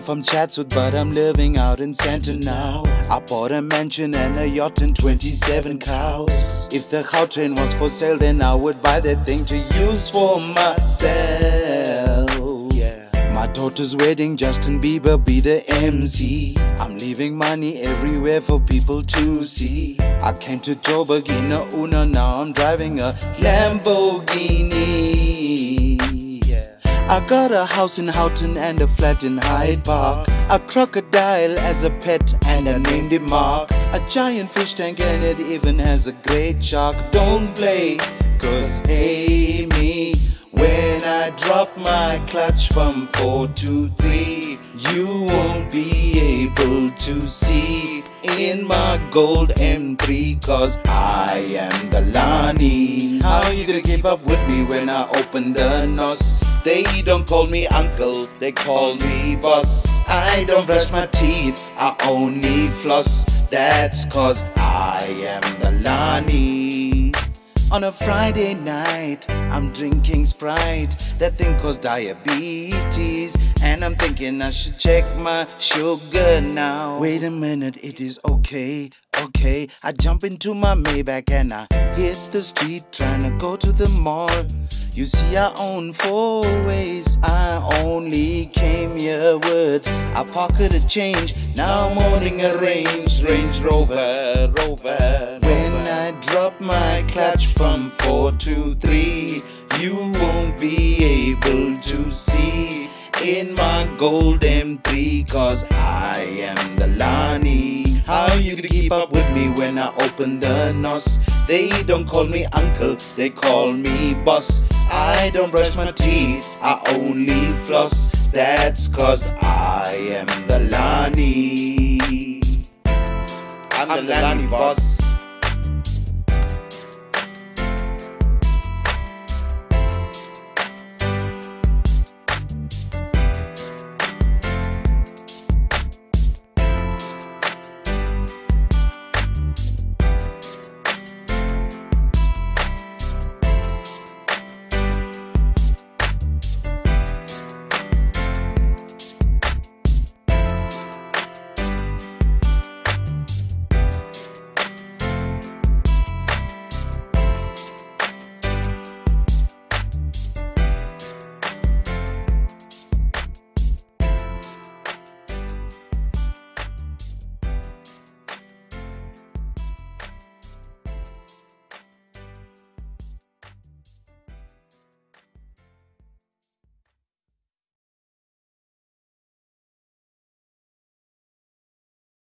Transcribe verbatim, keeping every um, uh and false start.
from Chatsworth, but I'm living out in Santa now. I bought a mansion and a yacht and twenty-seven cows. If the cow train was for sale, then I would buy that thing to use for myself. My daughter's wedding, Justin Bieber be the M C. I'm leaving money everywhere for people to see. I came to Joburg in a Una, now I'm driving a Lamborghini. I got a house in Houghton and a flat in Hyde Park, a crocodile as a pet and I named him Mark, a giant fish tank and it even has a great shark. Don't play, cause hey me, when I drop my clutch from four to three, you won't be able to see in my gold M three, cause I am the lahnee. How you gonna keep up with me when I open the N O S? They don't call me uncle, they call me boss. I don't brush my teeth, I only floss. That's cause I am the lahnee. On a Friday night, I'm drinking Sprite, that thing caused diabetes, and I'm thinking I should check my sugar now. Wait a minute, it is okay, okay. I jump into my Maybach and I hit the street trying to go to the mall. You see, I own four ways. I only came here with a pocket of change. Now I'm owning a Range, Range Rover, Rover. When I drop my clutch from four to three, you won't be able to see in my gold M three, cause I am the lahnee. How you gonna keep up with me when I open the N O S? They don't call me uncle, they call me boss. I don't brush my teeth, I only floss. That's cause I am the lahnee. I'm the lahnee boss.